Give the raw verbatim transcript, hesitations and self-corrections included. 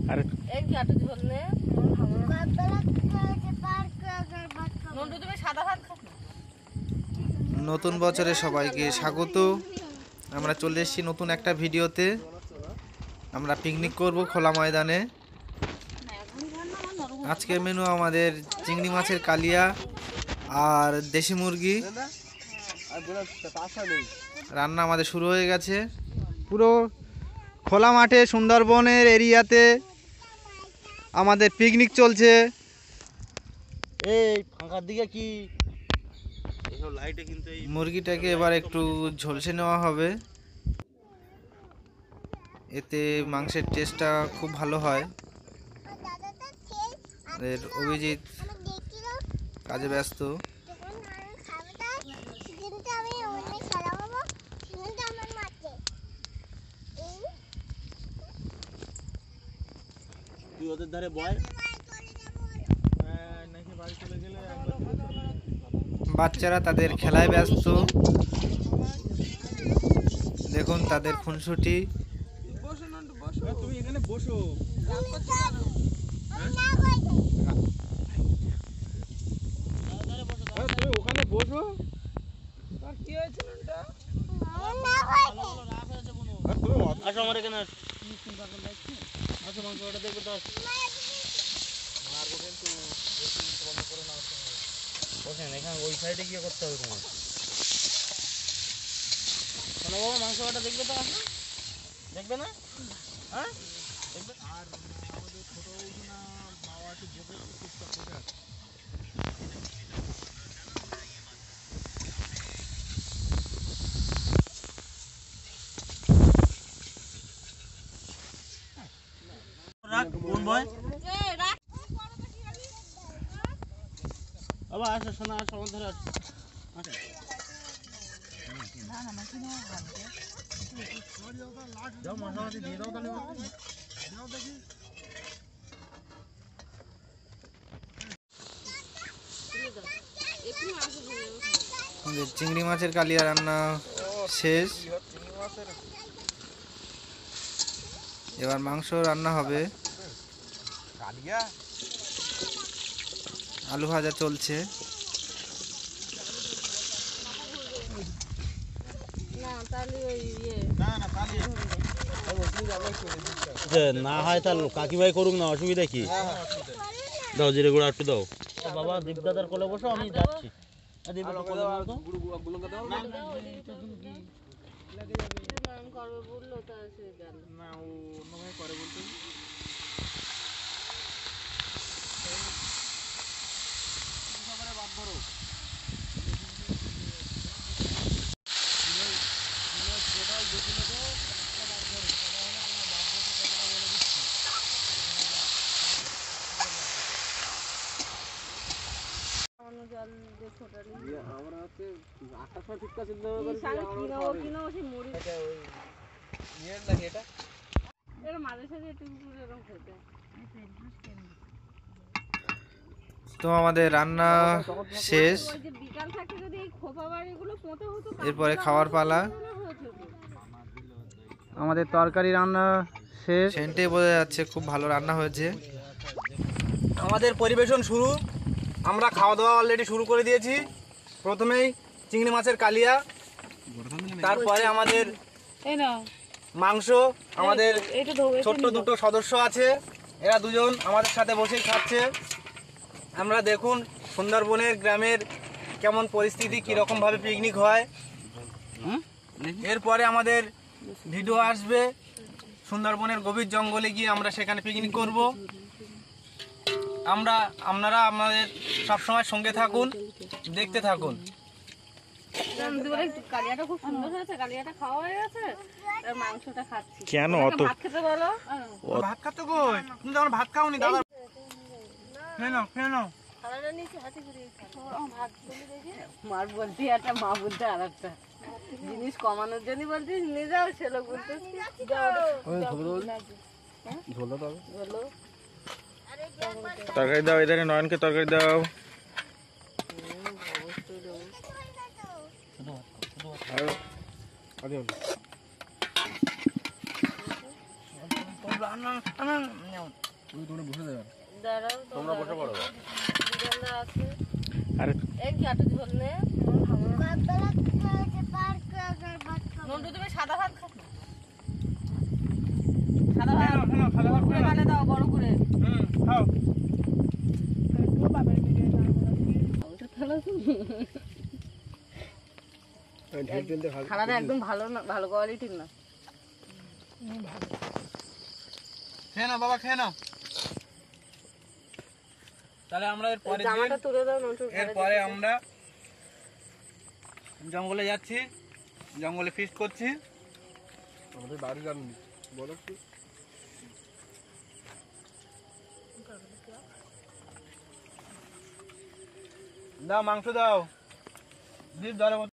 আরে এই কাটু ঝোল নে নন্টু তুমি সাদা ভাত খাও। নতুন বছরে সবাইকে স্বাগত। আমরা চলে এসেছি নতুন একটা ভিডিওতে। আমরা পিকনিক করব খোলা ময়দানে। আজকের মেনু আমাদের চিংড়ি মাছের কালিয়া আর দেশি মুরগি রান্না আমাদের শুরু হয়ে গেছে। পুরো খোলা মাঠে সুন্দরবনের এরিয়াতে আমাদের পিকনিক চলছে। এই ফাঁকার দিকে কি এসব লাইটে কিন্তু এই মুরগিটাকে এবার একটু ঝলসে নেওয়া হবে, এতে মাংসের টেস্টটা খুব ভালো হয়। এর অভিজিৎ কাজে ব্যস্ত। তুই ওদের ধারে বয় নাকি বাড়ি চলে গেলে বাচ্চারা তাদের খেলায় ব্যস্ত। দেখুন তাদের খুনসুটি। তুমি এখানে বসো, তুমি ওখানে বসো। আসো আমার এখানে আসো, মাংস ওটা দেখবে তো মারবো কিন্তু বন্ধ করে না। বসেন এখানে ওই সাইডে গিয়ে করতে হবে তোমার। শোনো বাবা, মাংস ওটা দেখবে তো, আসো দেখবে না? হ্যাঁ দেখবে। আর আমাদের ছোট না বাবা একটু বকে টুকটাক বসে আছে। রাখ কোন বয় বাবা, আসো শোনা, আসো আমার ধরে আসো। যাও মশলাপাতি দিয়ে দাও তাহলে দাও দেখি। আমাদের চিংড়ি মাছের কালিয়া রান্না শেষ। এবার মাংস রান্না হবে। আলু ভাজা চলছে। না হয় তাহলে কাকিমাই করুক না, অসুবিধা কি? দাও জিরে গুঁড়া একটু দাও। বাবা দীপদাদার কোলে বসো, আমি যাচ্ছি। তো আমাদের রান্না শেষ, এরপরে খাওয়ার পালা। আমাদের তরকারি রান্না শেষ, সেন্টে বোঝা যাচ্ছে খুব ভালো রান্না হয়েছে। আমাদের পরিবেশন শুরু। আমরা খাওয়া দাওয়া অলরেডি শুরু করে দিয়েছি। প্রথমেই চিংড়ি মাছের কালিয়া, তারপরে আমাদের মাংস। আমাদের ছোট্ট দুটো সদস্য আছে, এরা দুজন আমাদের সাথে বসেই খাচ্ছে। আমরা দেখুন সুন্দরবনের গ্রামের কেমন পরিস্থিতি, কীরকমভাবে পিকনিক হয়। এরপরে আমাদের ভিডিও আসবে সুন্দরবনের গভীর জঙ্গলে গিয়ে আমরা সেখানে পিকনিক করব। আমরা আপনারা আমাদের সবসময় সঙ্গে থাকুন, দেখতে থাকুন। কালিয়াটা খুব সুন্দর হয়েছে, কালিয়াটা খাওয়া হয়ে গেছে, মাংসটা খাচ্ছি। কেন অত ভাত খেতে বলো? ভাত খাতে কই? তুমি তো আমার ভাত খাওনি দাদা। খেয়ে নাও, খেয়ে নাও। মার বলছি একটা, মা বলতে আর একটা। জিনিস কমানোর জন্য বলছিস নিয়ে যাও, সে লোক বলতেছি তরকারি দাও, এধারে নয়নকে তরকারি দাও। রান্না দাঁড়াও তোমরা বসে পড়ো বিড়ালরা আছে আরে এই কি আটা ঝোল নে নন্টু তুমি সাদা ভাত খাও সাদা ভাত বড় করে গালে দাও বড় করে হুম খাও খানাটা একদম ভালো না ভালো কোয়ালিটির না খেয়ে নাও বাবা খেয়ে নাও তাহলে আমরা এর পরে জামাটা তুলে দাও নন্টুর ঘরে এরপরে আমরা জঙ্গলে যাচ্ছি জঙ্গলে ফিস্ট করছি আমাদের বাড়ি জানি বলো একটু দাও মাংস দাও দিস ধরে